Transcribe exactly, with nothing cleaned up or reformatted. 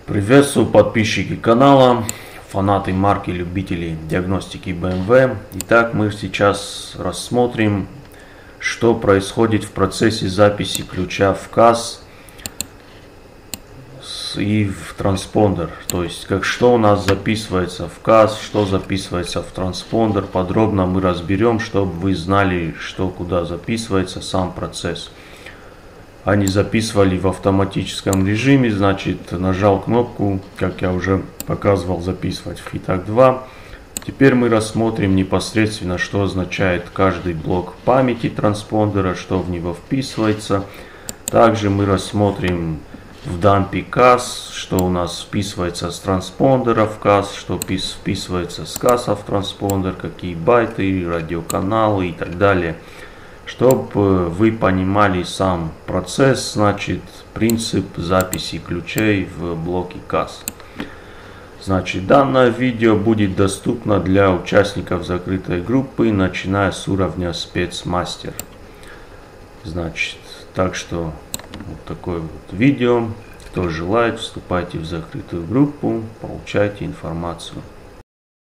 Приветствую подписчики канала, фанаты марки, любители диагностики бэ эм вэ. Итак, мы сейчас рассмотрим, что происходит в процессе записи ключа в каз и в транспондер. То есть, как что у нас записывается в каз, что записывается в транспондер. Подробно мы разберем, чтобы вы знали, что куда записывается, сам процесс. Они записывали в автоматическом режиме, значит, нажал кнопку, как я уже показывал, записывать в Хитаг два. Теперь мы рассмотрим непосредственно, что означает каждый блок памяти транспондера, что в него вписывается. Также мы рассмотрим в дампе каз, что у нас вписывается с транспондера в каз, что вписывается с каза в транспондер, какие байты, радиоканалы и так далее. Чтобы вы понимали сам процесс, значит, принцип записи ключей в блоке каз. Значит, данное видео будет доступно для участников закрытой группы, начиная с уровня спецмастер. Значит, так что вот такое вот видео. Кто желает, вступайте в закрытую группу, получайте информацию.